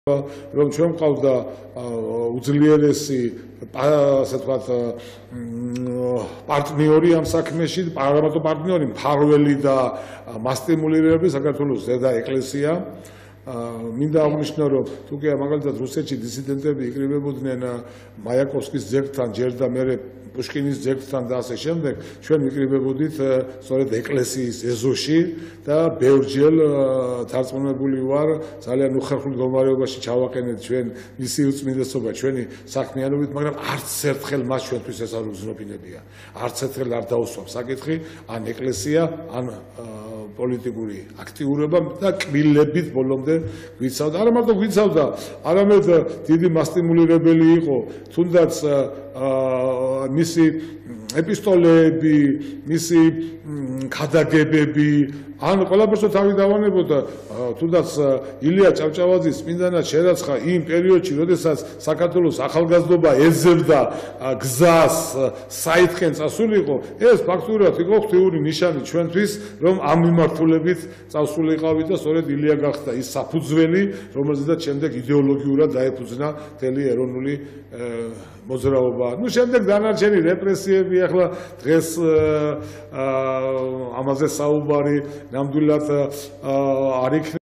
რომ ჩვენ ყავდა უძლიერესი ასე ვთქვათ პარტნიორი ამ საქმეში, არამარტო პარტნიორი, მფარველი და მასტიმულირებელი საქართველოს ზედა ეკლესია. მინდა აღნიშნო, რომ თუ კი მაგალითად რუსეთში დისიდენტები იკრიბებოდნენ მაიაკოვსკის ძეგლთან, ჯერ და მერე პუშკინის ძეგლთან და ასე შემდეგ, ჩვენ ვიკრიბებოდით სწორედ ეკლესიის ეზოში და ბევრჯერ დარწმუნებული ვარ, ძალიან უხერხულ მდგომარეობაში ჩავაყენეთ ჩვენ მისი უწმინდესობა ჩვენი საქმიანობით, მაგრამ არც ერთხელ მას ჩვენთვის ეს არ უგზნობინებია. არც ერთხელ არ დაუსვამს საკითხი, ან ეკლესია, ან პოლიტიკური აქტიურობა და კბილებით ბოლომდე გვიცავდა. არა მარტო გვიცავდა, არამედ დიდი მასტიმულირებელი იყო, თუნდაც მისი ეპისტოლეები, მისი ქადაგებები, ან ყველაფერს თავი დავანებოდა, თუნდაც ილია ჭავჭავაძის წმინდანად შერაცხა იმ პერიოდში, როდესაც საქართველოს ახალგაზრდობა ეძებდა გზას საითხენ წასულიყო, ეს ფაქტურად იყო ღვთიური ნიშანი ჩვენთვის, რომ ამ მიმართულებით წასულიყავით და სწორედ ილია გახდა ის საფუძველი, რომელზედაც შემდეგ იდეოლოგიურად დაეფუძნა მთელი ეროვნული მოძრაობა. ნუ შემდეგ დანარჩენი რეპრესიები, ახლა დღეს ამაზე საუბარი ნამდვილად არ იქნება.